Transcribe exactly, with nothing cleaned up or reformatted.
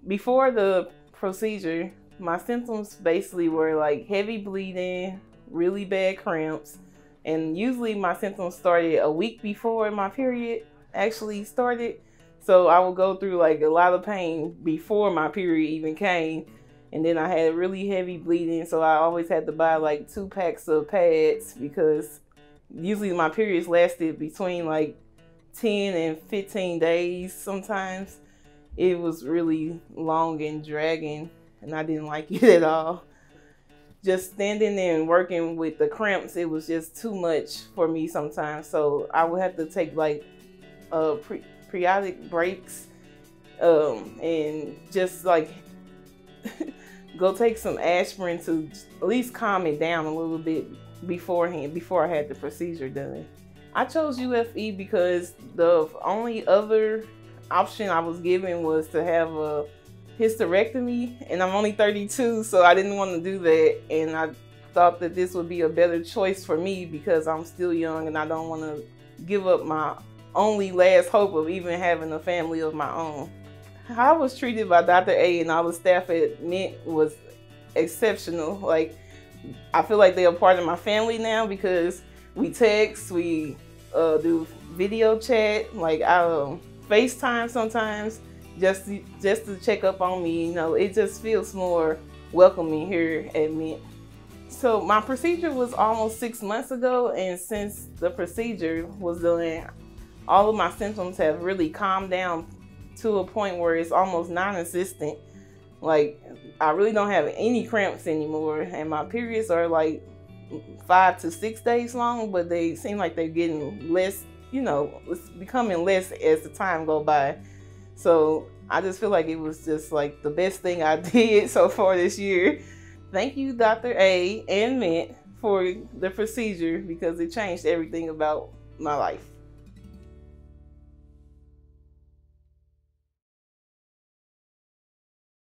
before the procedure, my symptoms basically were like heavy bleeding, really bad cramps, and usually my symptoms started a week before my period actually started. So I would go through like a lot of pain before my period even came. And then I had really heavy bleeding, so I always had to buy like two packs of pads because usually my periods lasted between like ten and fifteen days sometimes. It was really long and dragging, and I didn't like it at all. Just standing there and working with the cramps, it was just too much for me sometimes. So I would have to take like uh, pre periodic breaks um, and just like go take some aspirin to at least calm it down a little bit beforehand, before I had the procedure done. I chose U F E because the only other option I was given was to have a hysterectomy, and I'm only thirty-two, so I didn't want to do that. And I thought that this would be a better choice for me because I'm still young and I don't want to give up my only last hope of even having a family of my own. How I was treated by Doctor A and all the staff at Mint was exceptional. Like, I feel like they're a part of my family now because we text, we uh, do video chat, like I um, FaceTime sometimes just to, just to check up on me. You know, it just feels more welcoming here at Mint. So my procedure was almost six months ago, and since the procedure was done, all of my symptoms have really calmed down to a point where it's almost non-existent. Like, I really don't have any cramps anymore, and my periods are like five to six days long, but they seem like they're getting less, you know, it's becoming less as the time go by. So I just feel like it was just like the best thing I did so far this year. Thank you, Doctor A and Mint, for the procedure because it changed everything about my life.